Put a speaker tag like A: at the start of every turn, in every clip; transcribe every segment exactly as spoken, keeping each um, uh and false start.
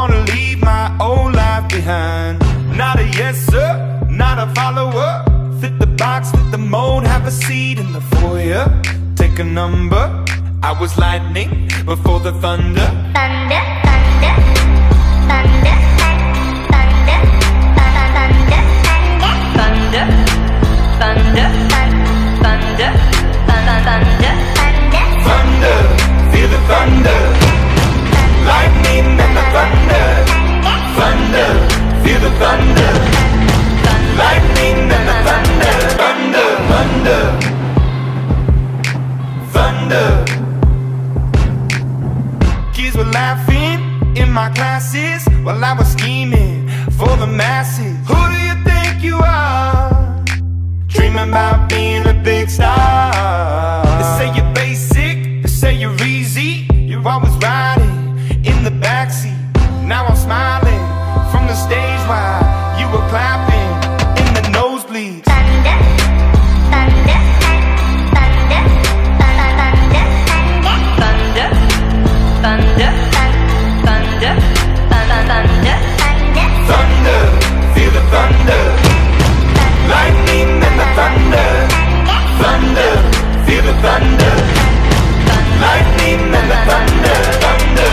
A: wanna leave my old life behind. Not a yes sir, not a follower. Fit the box, fit the mold, have a seat in the foyer. Take a number. I was lightning before the thunder.
B: Thunder, thunder, thunder, thunder, thunder, thunder, thunder, thunder, thunder, thunder,
A: thunder, feel the thunder. Lightning and the thunder. Thunder, feel the thunder. Lightning and the thunder. Thunder, thunder, thunder. Kids were laughing in my classes while I was scheming for the masses. Who do you think you are? Dreaming about being a big star. They say you're basic, they say you're easy. You're always riding in the backseat. Now I'm smiling from the stage while you were clapping in the nosebleeds.
B: thunder, thunder, thunder, thunder, thunder, thunder, thunder, thunder,
A: Thunder, feel the thunder. Lightning and the thunder. Thunder, feel the thunder. Lightning and the thunder. Thunder.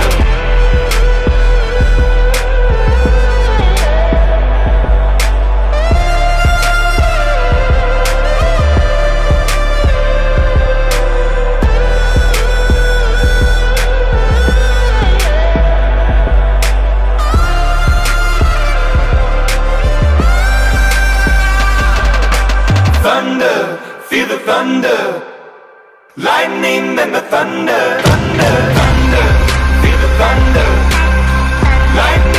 A: Thunder, feel the thunder. Lightning and the thunder. Thunder, thunder, feel the thunder. Lightning